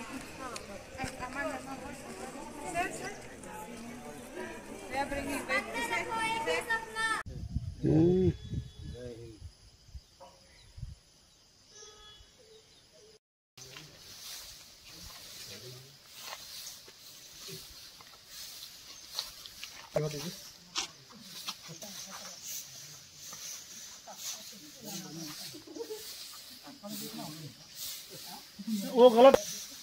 वो गलत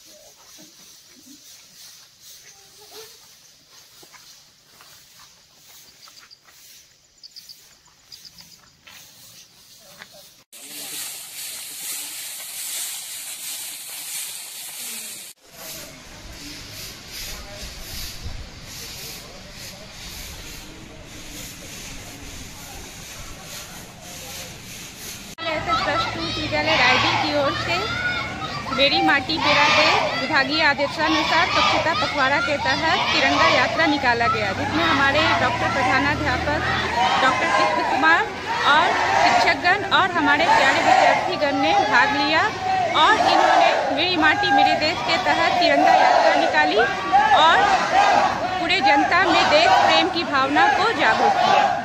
विद्यालय रायडीह की ओर से मेरी माटी मेरा देश विभागीय आदेशानुसार स्वच्छता पखवाड़ा के तहत तिरंगा यात्रा निकाला गया, जिसमें हमारे डॉक्टर प्रधानाध्यापक डॉक्टर कृष्ण कुमार और शिक्षकगण और हमारे प्यारे विद्यार्थीगण ने भाग लिया और इन्होंने मेरी माटी मेरे देश के तहत तिरंगा यात्रा निकाली और पूरे जनता में देश प्रेम की भावना को जागरूक किया।